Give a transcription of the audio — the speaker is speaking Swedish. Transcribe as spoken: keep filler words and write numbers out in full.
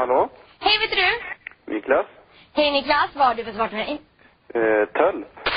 hallå? Hej, vet du? Niklas? Hej Niklas, vad har du för svart med dig? Eh, Töll.